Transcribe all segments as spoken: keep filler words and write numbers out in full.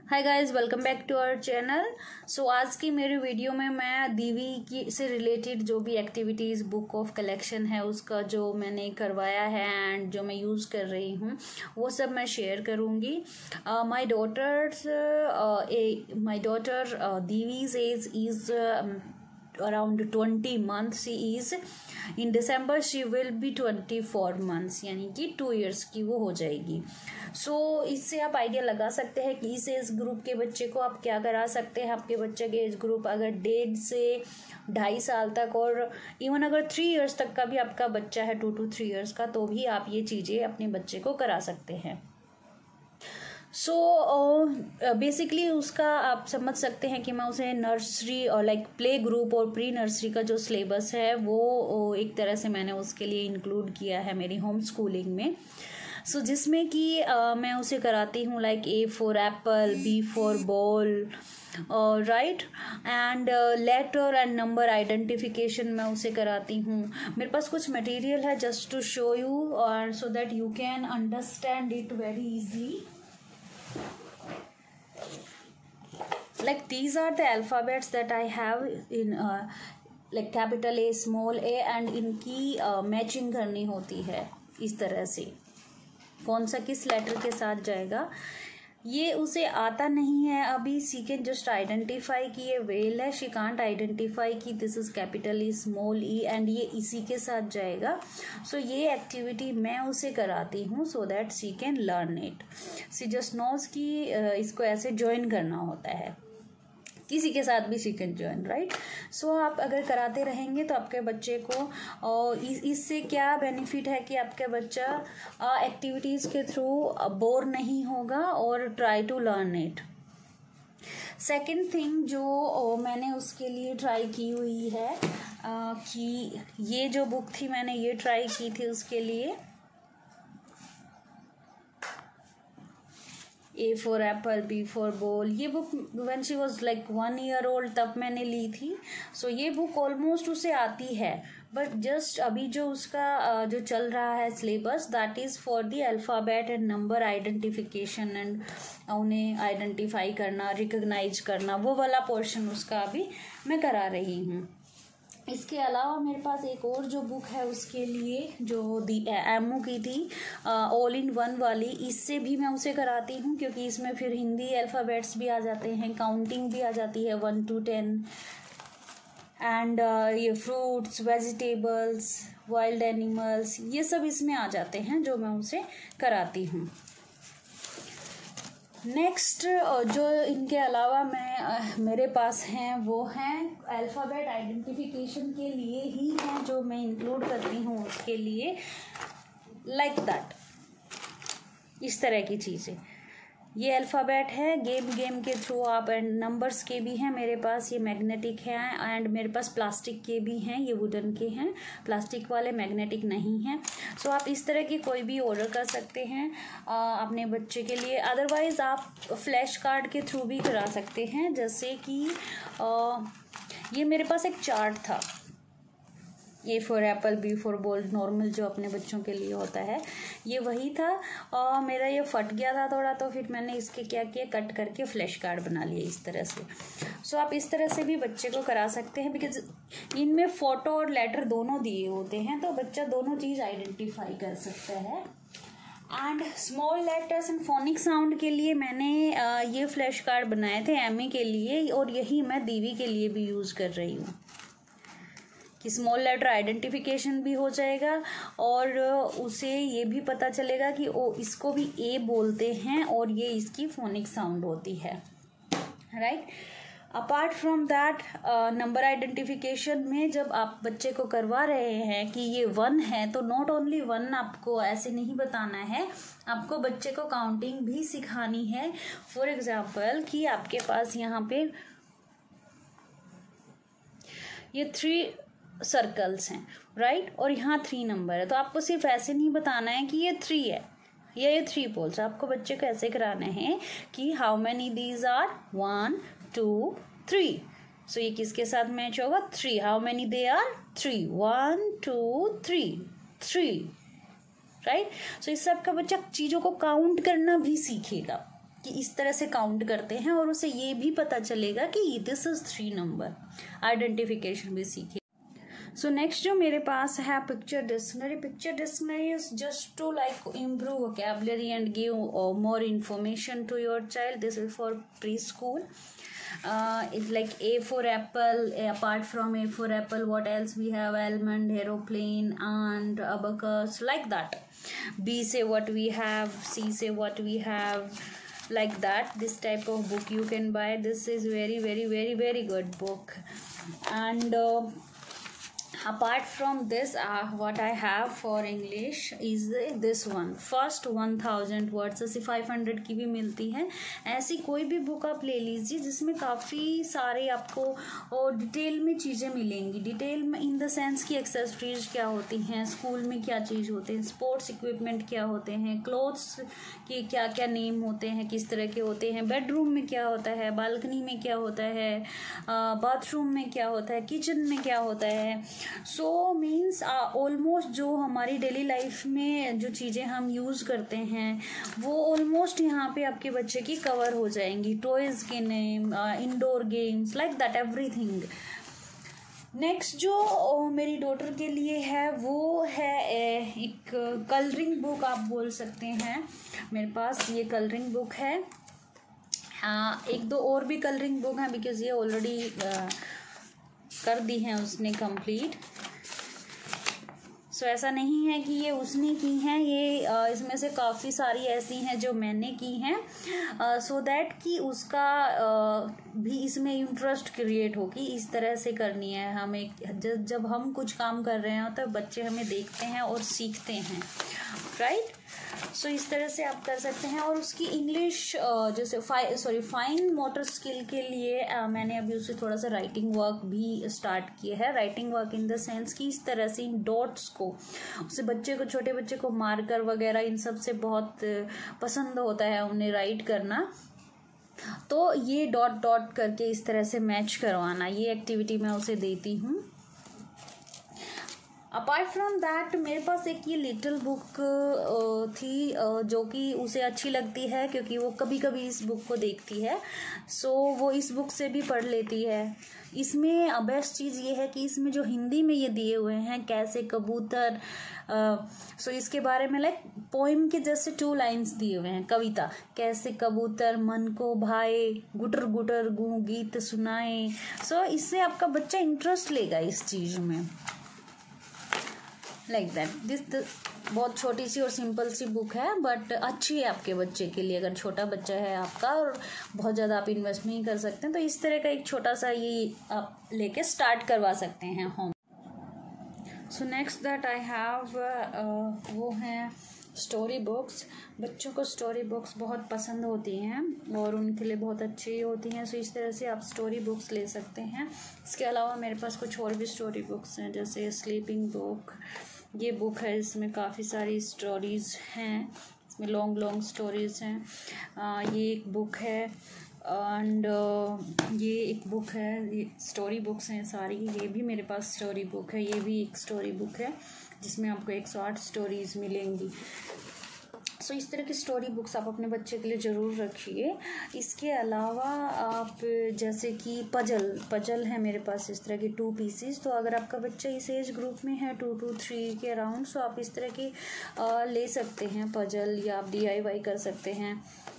Hi guys, welcome back to our channel. So आज की मेरी वीडियो में मैं दीवी की से रिलेटेड जो भी एक्टिविटीज़ बुक ऑफ कलेक्शन है उसका जो मैंने करवाया है एंड जो मैं यूज़ कर रही हूँ वो सब मैं शेयर करूँगी। माय डॉटर्स माय डॉटर दीवीज age is around twenty months she is in December she will be twenty-four months यानी कि टू इयर्स की वो हो जाएगी। सो so, इससे आप आइडिया लगा सकते हैं कि इस एज ग्रुप के बच्चे को आप क्या करा सकते हैं। आपके बच्चे के एज ग्रुप अगर डेढ़ से ढाई साल तक और इवन अगर थ्री इयर्स तक का भी आपका बच्चा है, टू टू थ्री इयर्स का, तो भी आप ये चीज़ें अपने बच्चे को करा सकते हैं। सो बेसिकली उसका आप समझ सकते हैं कि मैं उसे नर्सरी और लाइक प्ले ग्रुप और प्री नर्सरी का जो सिलेबस है वो uh, एक तरह से मैंने उसके लिए इंक्लूड किया है मेरी होम स्कूलिंग में। सो so, जिसमें कि uh, मैं उसे कराती हूँ like A for apple, B for ball, right, and letter and number identification मैं उसे कराती हूँ। मेरे पास कुछ मटेरियल है जस्ट टू शो यू और so that you can understand it very easily. Like these are the alphabets that I have in uh, like capital A, small a, and इनकी matching uh, करनी होती है इस तरह से, कौन सा किस लेटर के साथ जाएगा। ये उसे आता नहीं है अभी। शी कैन जस्ट आइडेंटिफाई कि ये वेल है, शी कांट आइडेंटिफाई कि this is capital E, small E, and ये इसी के साथ जाएगा। सो so, ये एक्टिविटी मैं उसे कराती हूँ so that she can learn it. She just knows कि इसको ऐसे ज्वाइन करना होता है, किसी के साथ भी she can join, right. So आप अगर कराते रहेंगे तो आपके बच्चे को और इस इससे क्या बेनिफिट है कि आपका बच्चा एक्टिविटीज़ के थ्रू बोर नहीं होगा और try to learn it. Second thing जो मैंने उसके लिए ट्राई की हुई है आ, कि ये जो बुक थी मैंने ये ट्राई की थी उसके लिए, A for apple, B for ball. ये book when she was like one year old तब मैंने ली थी। सो so, ये बुक ऑलमोस्ट उसे आती है, बट जस्ट अभी जो उसका जो चल रहा है syllabus that is for the alphabet and number identification and उन्हें आइडेंटिफाई करना, रिकग्नाइज करना, वो वाला पोर्शन उसका अभी मैं करा रही हूँ। इसके अलावा मेरे पास एक और जो बुक है उसके लिए जो दी एमओ की थी ऑल इन वन वाली, इससे भी मैं उसे कराती हूँ क्योंकि इसमें फिर हिंदी अल्फ़ाबेट्स भी आ जाते हैं, काउंटिंग भी आ जाती है वन टू टेन, एंड ये फ्रूट्स, वेजिटेबल्स, वाइल्ड एनिमल्स, ये सब इसमें आ जाते हैं जो मैं उसे कराती हूँ। नेक्स्ट जो इनके अलावा मैं मेरे पास हैं वो हैं अल्फ़ाबेट आइडेंटिफिकेशन के लिए ही हैं जो मैं इंक्लूड करती हूँ उसके लिए, लाइक दैट, इस तरह की चीज़ें। ये अल्फ़ाबेट है, गेम गेम के थ्रू आप, एंड नंबर्स के भी हैं मेरे पास, ये मैग्नेटिक हैं, एंड मेरे पास प्लास्टिक के भी हैं, ये वुडन के हैं, प्लास्टिक वाले मैग्नेटिक नहीं हैं। सो आप इस तरह की कोई भी ऑर्डर कर सकते हैं आ, अपने बच्चे के लिए। अदरवाइज़ आप फ्लैश कार्ड के थ्रू भी करा सकते हैं, जैसे कि आ, ये मेरे पास एक चार्ट था, A for apple, B for ball, normal जो अपने बच्चों के लिए होता है, ये वही था और मेरा ये फट गया था थोड़ा, तो फिर मैंने इसके क्या किया, कट करके फ्लैश कार्ड बना लिए इस तरह से। सो आप इस तरह से भी बच्चे को करा सकते हैं बिकॉज इनमें फ़ोटो और लेटर दोनों दिए होते हैं तो बच्चा दोनों चीज़ आइडेंटिफाई कर सकता है। And small letters and phonic sound के लिए मैंने ये फ्लैश कार्ड बनाए थे एम ए के लिए, और यही मैं दीवी के लिए भी यूज़ कर रही हूँ कि स्मॉल लेटर आइडेंटिफिकेशन भी हो जाएगा और उसे ये भी पता चलेगा कि ओ इसको भी ए बोलते हैं और ये इसकी फोनिक साउंड होती है, right. Apart from that number identification में जब आप बच्चे को करवा रहे हैं कि ये वन है तो नॉट ओनली वन आपको ऐसे नहीं बताना है, आपको बच्चे को काउंटिंग भी सिखानी है। फॉर एग्जाम्पल कि आपके पास यहाँ पे ये थ्री सर्कल्स हैं, राइट, और यहाँ थ्री नंबर है, तो आपको सिर्फ ऐसे नहीं बताना है कि ये थ्री है या ये थ्री पोल्स, आपको बच्चे को ऐसे कराना है कि how many these are, one two three. So ये किसके साथ मैच होगा, three, how many they are, three, one two three, three, right. So इससे आपका बच्चा चीज़ों को काउंट करना भी सीखेगा। कि इस तरह से काउंट करते हैं, और उसे ये भी पता चलेगा कि this is three number. Identification भी सीखे। सो नेक्स्ट जो मेरे पास है picture dictionary. Picture dictionary is just to like improve vocabulary and give more information to your child. This is for preschool. Uh, it's like A for apple. Apart from A for apple, what else we have? Almond, aeroplane, and abacus, like that. B say what we have, C say what we have, like that. This type of book you can buy. This is very very very very good book. And uh, apart from this, uh, what I have for English is this one. First one thousand words से five hundred की भी मिलती है। ऐसी कोई भी book आप ले लीजिए जिसमें काफ़ी सारे आपको और डिटेल में चीज़ें मिलेंगी। डिटेल में इन द सेंस की एक्सेसरीज क्या होती हैं, स्कूल में क्या चीज़ होते हैं, स्पोर्ट्स इक्विपमेंट क्या होते हैं, क्लोथ्स के क्या क्या नेम होते हैं, किस तरह के होते हैं, बेडरूम में क्या होता है, बालकनी में क्या होता है, बाथरूम में क्या होता है, किचन में क्या होता है। सो मीन्स ऑलमोस्ट जो हमारी डेली लाइफ में जो चीज़ें हम यूज़ करते हैं वो ऑलमोस्ट यहाँ पे आपके बच्चे की कवर हो जाएंगी। टॉयज़ के name, indoor games, like that everything. Next जो मेरी डॉटर के लिए है वो है एक कलरिंग बुक आप बोल सकते हैं। मेरे पास ये कलरिंग बुक है। हाँ, एक दो और भी कलरिंग बुक हैं बिकॉज ये ऑलरेडी कर दी हैं उसने कंप्लीट। सो so, ऐसा नहीं है कि ये उसने की हैं, ये uh, इसमें से काफ़ी सारी ऐसी हैं जो मैंने की हैं, सो uh, दैट कि उसका uh, भी इसमें इंटरेस्ट क्रिएट हो कि इस तरह से करनी है हमें। जब जब हम कुछ काम कर रहे हैं तो बच्चे हमें देखते हैं और सीखते हैं, राइट। सो so, इस तरह से आप कर सकते हैं। और उसकी इंग्लिश जैसे फाइ सॉरी फाइन मोटर स्किल के लिए uh, मैंने अभी उससे थोड़ा सा राइटिंग वर्क भी स्टार्ट किया है। Writing work in the sense कि इस तरह से इन डॉट्स को, उससे बच्चे को, छोटे बच्चे को मार्कर वगैरह इन सब से बहुत पसंद होता है उन्हें राइट करना। तो ये डॉट डॉट करके इस तरह से मैच करवाना, ये एक्टिविटी मैं उसे देती हूँ। अपार्ट फ्रॉम दैट मेरे पास एक ये लिटिल बुक थी जो कि उसे अच्छी लगती है क्योंकि वो कभी कभी इस बुक को देखती है। सो so, वो इस बुक से भी पढ़ लेती है। इसमें बेस्ट चीज़ ये है कि इसमें जो हिंदी में ये दिए हुए हैं कैसे कबूतर, सो so इसके बारे में लाइक पोइम के जैसे टू लाइन्स दिए हुए हैं, कविता। कैसे कबूतर मन को भाए, गुटर गुटर गूं गीत सुनाए। सो so, इससे आपका बच्चा इंटरेस्ट लेगा इस चीज़ में, लाइक दैट। दिस बहुत छोटी सी और सिंपल सी बुक है बट अच्छी है आपके बच्चे के लिए। अगर छोटा बच्चा है आपका और बहुत ज़्यादा आप इन्वेस्ट नहीं कर सकते हैं तो इस तरह का एक छोटा सा ये आप लेके स्टार्ट करवा सकते हैं home. So next that I have वो हैं स्टोरी बुक्स। बच्चों को स्टोरी बुक्स बहुत पसंद होती हैं और उनके लिए बहुत अच्छी होती हैं। सो इस तरह से आप स्टोरी बुक्स ले सकते हैं। इसके अलावा मेरे पास कुछ और भी स्टोरी बुक्स हैं जैसे स्लीपिंग बुक। ये बुक है, इसमें काफ़ी सारी स्टोरीज़ हैं, इसमें लॉन्ग लॉन्ग स्टोरीज़ हैं। आ, ये एक बुक है एंड uh, ये एक बुक है। ये स्टोरी बुक्स हैं सारी। ये भी मेरे पास स्टोरी बुक है। ये भी एक स्टोरी बुक है जिसमें आपको एक सौ आठ स्टोरीज़ मिलेंगी। सो so, इस तरह की स्टोरी बुक्स आप अपने बच्चे के लिए ज़रूर रखिए। इसके अलावा आप जैसे कि पजल पजल है मेरे पास इस तरह की टू पीसीज। तो अगर आपका बच्चा इस एज ग्रुप में है टू टू थ्री के अराउंड, सो आप इस तरह की आ, ले सकते हैं पजल, या आप डी आई वाई कर सकते हैं।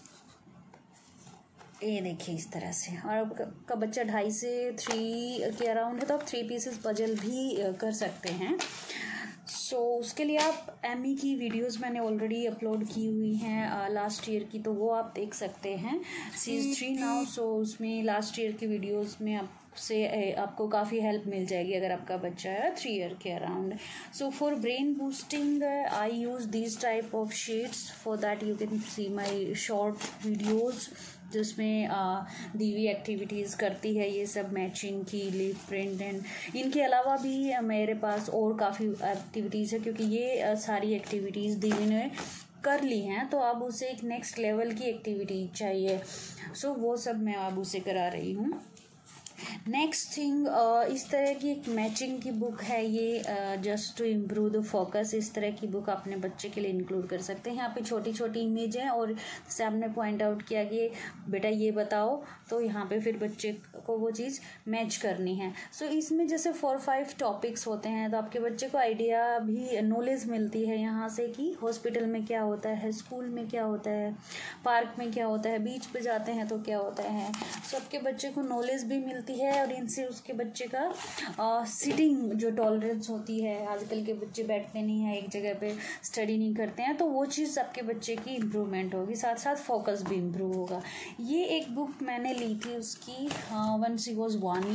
ये देखिए इस तरह से। और आपका बच्चा ढाई से थ्री के अराउंड है तो आप थ्री पीसेस पजल भी कर सकते हैं। सो so, उसके लिए आप एमी की वीडियोस मैंने ऑलरेडी अपलोड की हुई हैं लास्ट ईयर की, तो वो आप देख सकते हैं। She is three now, so उसमें लास्ट ईयर की वीडियोस में आपसे आपको काफ़ी हेल्प मिल जाएगी अगर आपका बच्चा है थ्री ईयर के around. So for brain boosting I use this type of sheets. For that you can see my short videos जिसमें दी हुई एक्टिविटीज़ करती है ये सब, मैचिंग की, लीफ प्रिंट एंड इनके अलावा भी मेरे पास और काफ़ी एक्टिविटीज़ है क्योंकि ये सारी एक्टिविटीज़ दी हुई ने कर ली हैं तो अब उसे एक नेक्स्ट लेवल की एक्टिविटी चाहिए। सो वो सब मैं अब उसे करा रही हूँ। नेक्स्ट थिंग, इस तरह की एक मैचिंग की बुक है ये, just to improve the focus. इस तरह की बुक अपने बच्चे के लिए इंक्लूड कर सकते हैं। यहाँ पे छोटी छोटी इमेज है और जैसे आपने पॉइंट आउट किया कि बेटा ये बताओ, तो यहाँ पे फिर बच्चे को वो चीज़ मैच करनी है। सो so, इसमें जैसे फोर फाइव टॉपिक्स होते हैं, तो आपके बच्चे को आइडिया भी, नॉलेज मिलती है यहाँ से कि हॉस्पिटल में क्या होता है, स्कूल में क्या होता है, पार्क में क्या होता है, बीच पे जाते हैं तो क्या होता है। सो so, आपके बच्चे को नॉलेज भी मिलती है और इनसे उसके बच्चे का आ, सिटिंग जो टॉलरेंस होती है, आजकल के बच्चे बैठते नहीं हैं एक जगह पे, स्टडी नहीं करते हैं, तो वो चीज़ आपके बच्चे की इम्प्रूवमेंट होगी, साथ साथ फोकस भी इम्प्रूव होगा। ये एक बुक मैंने ली थी उसकी one she was one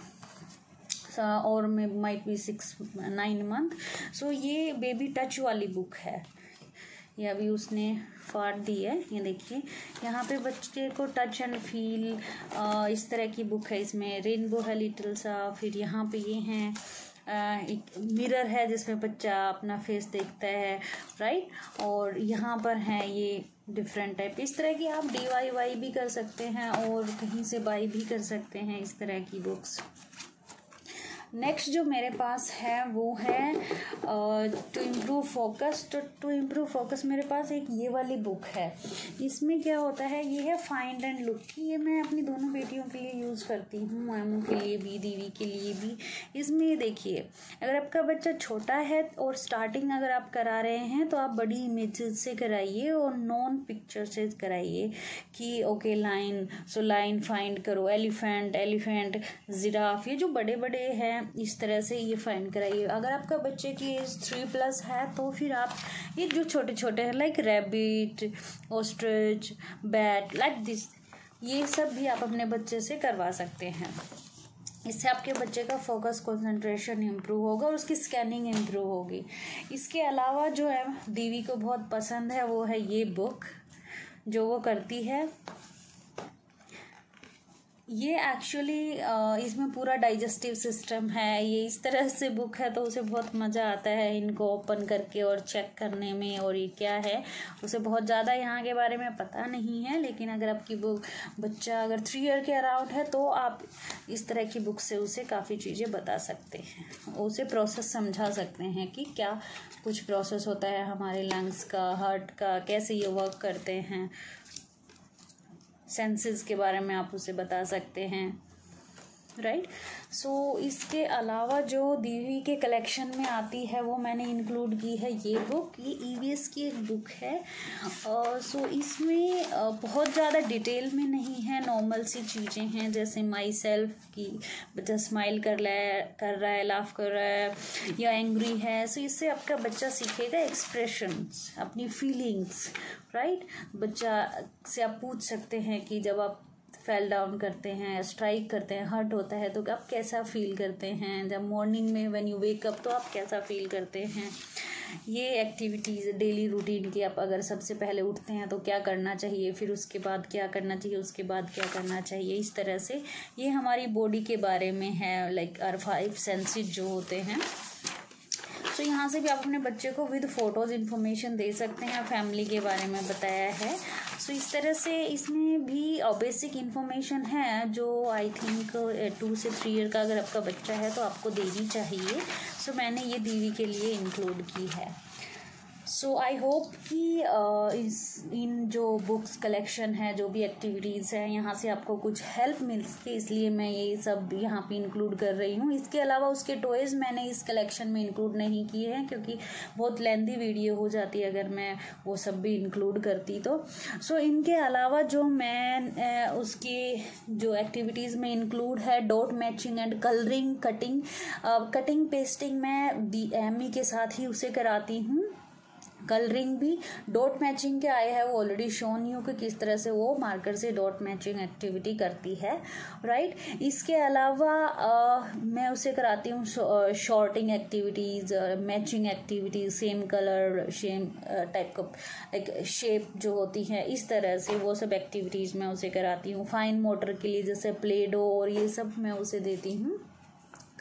year और may might be six nine month. So ये बेबी टच वाली बुक है, ये अभी उसने फाड़ दी है। ये देखिए यहाँ पे बच्चे को टच एंड फील इस तरह की बुक है। इसमें रेनबो है लिटिल सा, फिर यहाँ पे ये हैं एक मिरर है जिसमें बच्चा अपना फेस देखता है, राइट। और यहाँ पर है ये डिफरेंट टाइप, इस तरह की आप डी वाई वाई भी कर सकते हैं और कहीं से बाई भी कर सकते हैं इस तरह की बुक्स। नेक्स्ट जो मेरे पास है वो है टू इम्प्रूव फोकस। तो टू इम्प्रूव फोकस मेरे पास एक ये वाली बुक है। इसमें क्या होता है, ये है फाइंड एंड लुक की, ये मैं अपनी दोनों बेटियों के लिए यूज़ करती हूँ, एमू के लिए भी, दीवी के लिए भी। इसमें देखिए अगर आपका बच्चा छोटा है और स्टार्टिंग अगर आप करा रहे हैं तो आप बड़ी इमेजेस से कराइए और नॉन पिक्चर से कराइए कि okay line, so line find करो, एलिफेंट एलिफेंट जिराफ, ये जो बड़े बड़े हैं इस तरह से ये फाइंड कराइए। अगर आपका बच्चे की एज थ्री प्लस है तो फिर आप ये जो छोटे छोटे हैं like rabbit, ostrich, bat, like this, ये सब भी आप अपने बच्चे से करवा सकते हैं। इससे आपके बच्चे का फोकस, कंसंट्रेशन इम्प्रूव होगा और उसकी स्कैनिंग इम्प्रूव होगी। इसके अलावा जो है दीवी को बहुत पसंद है वो है ये बुक, जो वो करती है ये एक्चुअली इसमें पूरा डाइजेस्टिव सिस्टम है। ये इस तरह से बुक है तो उसे बहुत मज़ा आता है इनको ओपन करके और चेक करने में, और ये क्या है उसे बहुत ज़्यादा यहाँ के बारे में पता नहीं है। लेकिन अगर आपकी बुक बच्चा अगर थ्री ईयर के अराउंड है तो आप इस तरह की बुक से उसे काफ़ी चीज़ें बता सकते हैं, उसे प्रोसेस समझा सकते हैं कि क्या कुछ प्रोसेस होता है हमारे लंग्स का, हार्ट का, कैसे ये वर्क करते हैं, सेंसेस के बारे में आप उसे बता सकते हैं, राइट। सो इसके अलावा जो दीवी के कलेक्शन में आती है वो मैंने इंक्लूड की है ये बुक। ये ईवीएस की एक बुक है। सो uh, so इसमें uh, बहुत ज़्यादा डिटेल में नहीं है, नॉर्मल सी चीज़ें हैं जैसे माई सेल्फ की, बच्चा स्माइल कर रहा है कर रहा है लाफ कर रहा है या एंग्री है। सो so इससे आपका बच्चा सीखेगा एक्सप्रेशंस, अपनी फीलिंग्स, राइट। बच्चा से आप पूछ सकते हैं कि जब आप फेल डाउन करते हैं, स्ट्राइक करते हैं, हर्ट होता है तो आप कैसा फील करते हैं, जब मॉर्निंग में व्हेन यू वेक अप तो आप कैसा फील करते हैं। ये एक्टिविटीज़ डेली रूटीन की, आप अगर सबसे पहले उठते हैं तो क्या करना चाहिए, फिर उसके बाद क्या करना चाहिए, उसके बाद क्या करना चाहिए, इस तरह से ये हमारी बॉडी के बारे में है, लाइक आर फाइव सेंसेस जो होते हैं। तो यहाँ से भी आप अपने बच्चे को विद फोटोज़ इन्फॉर्मेशन दे सकते हैं, फैमिली के बारे में बताया है। सो इस तरह से इसमें भी बेसिक इन्फॉर्मेशन है जो आई थिंक टू से थ्री ईयर का अगर आपका बच्चा है तो आपको देनी चाहिए। सो मैंने ये दीवी के लिए इंक्लूड की है। सो आई होप कि uh, इस इन जो बुक्स कलेक्शन है, जो भी एक्टिविटीज़ हैं, यहाँ से आपको कुछ हेल्प मिल सके, इसलिए मैं ये सब यहाँ पे इंक्लूड कर रही हूँ। इसके अलावा उसके टॉयज़ मैंने इस कलेक्शन में इंक्लूड नहीं किए हैं क्योंकि बहुत लेंथी वीडियो हो जाती अगर मैं वो सब भी इंक्लूड करती तो। सो so, इनके अलावा जो मैं uh, उसकी जो एक्टिविटीज़ में इंक्लूड है dot matching and colouring, cutting cutting pasting मैं दी एमी के साथ ही उसे कराती हूँ। कलरिंग भी डॉट मैचिंग के आए हैं, वो ऑलरेडी शोन यू कि किस तरह से वो मार्कर से डॉट मैचिंग एक्टिविटी करती है, राइट। इसके अलावा आ, मैं उसे कराती हूँ sorting activities, matching activities, same colour same type का लाइक शेप जो होती है इस तरह से वो सब एक्टिविटीज़ मैं उसे कराती हूँ। फाइन मोटर के लिए जैसे प्ले डो और ये सब मैं उसे देती हूँ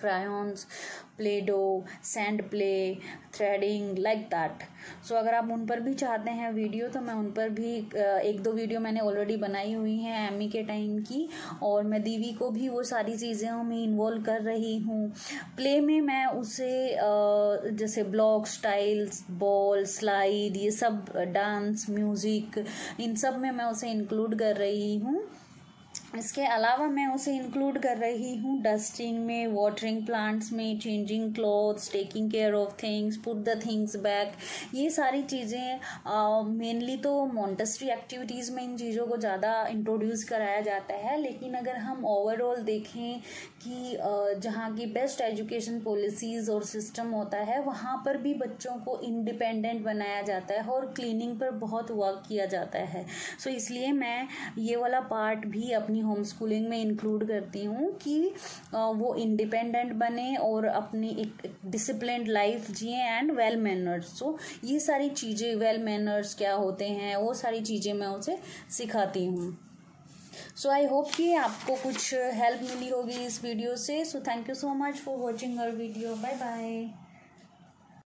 crayons, play-doh, sand play, threading, like that. So so, अगर आप उन पर भी चाहते हैं वीडियो तो मैं उन पर भी एक दो वीडियो मैंने ऑलरेडी बनाई हुई हैं एमी के टाइम की, और मैं दीवी को भी वो सारी चीज़ें में इन्वॉल्व कर रही हूँ। प्ले में मैं उसे जैसे ब्लॉक स्टाइल्स, बॉल, स्लाइड, ये सब डांस, म्यूज़िक, इन सब में मैं उसे इंक्लूड कर रही हूँ। इसके अलावा मैं उसे इंक्लूड कर रही हूँ डस्टिंग में, वाटरिंग प्लांट्स में, changing clothes, taking care of things, put the things back. ये सारी चीज़ें मेनली तो मॉन्टेसरी एक्टिविटीज़ में इन चीज़ों को ज़्यादा इंट्रोड्यूस कराया जाता है, लेकिन अगर हम ओवरऑल देखें कि uh, जहाँ की बेस्ट एजुकेशन पॉलिसीज़ और सिस्टम होता है वहाँ पर भी बच्चों को इंडिपेंडेंट बनाया जाता है और क्लीनिंग पर बहुत वर्क किया जाता है। सो so, इसलिए मैं ये वाला पार्ट भी अपनी होम स्कूलिंग में इंक्लूड करती हूँ कि वो इंडिपेंडेंट बने और अपनी एक डिसिप्लिन्ड लाइफ जिए एंड वेल मैनर्स। सो ये सारी चीज़ें, वेल मैनर्स क्या होते हैं, वो सारी चीज़ें मैं उसे सिखाती हूँ। सो आई होप कि आपको कुछ हेल्प मिली होगी इस वीडियो से। So thank you so much for watching our video. Bye bye.